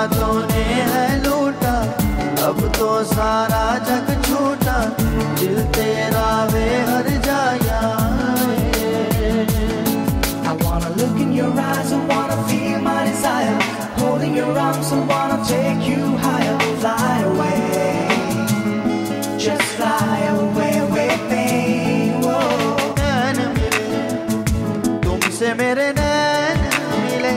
बातों ने है लूटा, अब तो सारा जग छूटा, दिल तेरा वे हर जाया। I wanna look in your eyes, I wanna feel my desire, holding your arms, I wanna take you higher. Fly away, just fly away with me. नैन मिले तुमसे मेरे नैन मिले,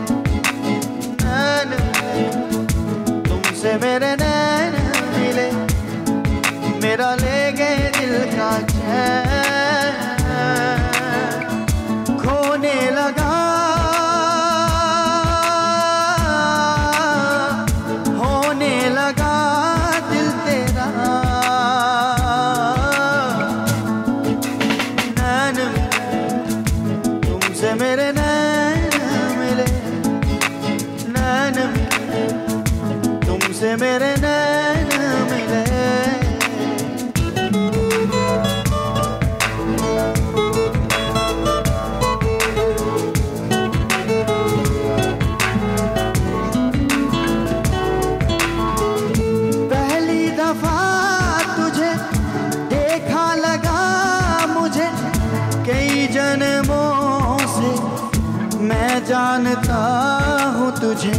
नैन मिले तुमसे मेरे नैन मिले, मेरा ले गए दिल का चैन, खोने लगा होने लगा दिल तेरा। नैन मिले तुमसे मेरे नैन मिले, नैन मिले तुमसे मेरे नैन मिले। तुझे देखा लगा मुझे कई जन्मों से, मैं जानता हूँ तुझे।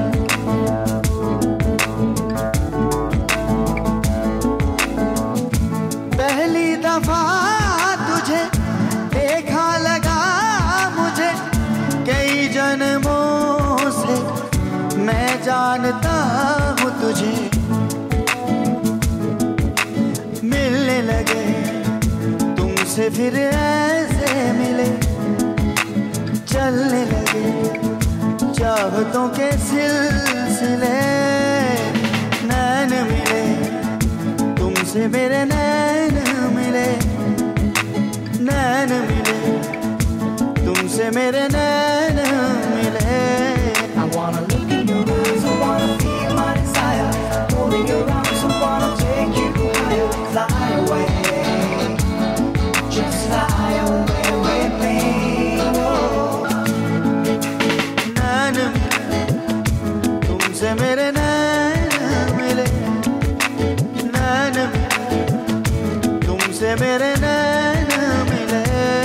पहली दफा तुझे देखा लगा मुझे कई जन्मों से, मैं जानता हूँ तुझे। मिलने लगे तुमसे फिर ऐसे मिले, चलने लगे चाहतों के सिलसिले। नैन मिले तुमसे मेरे नैन मिले, नैन मिले तुमसे मेरे नैन मिले। I wanna look in your eyes, I wanna feel my desire, holding your arms, I wanna take you higher. Fly away, just fly away with me. नैन मिले तुमसे मेरे नैन मिले, नैन मिले तुमसे मेरे नैन मिले।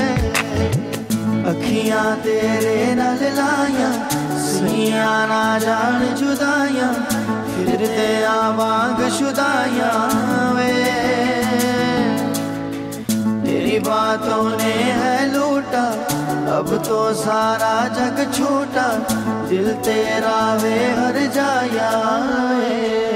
अखियां तेरे नाल लाया, सुनिया ना जान जुदाइयां, फिरते आवांग शुदाइयां वे। तेरी बातों ने है लूटा, अब तो सारा जग छूटा, दिल तेरा वे हर जाया।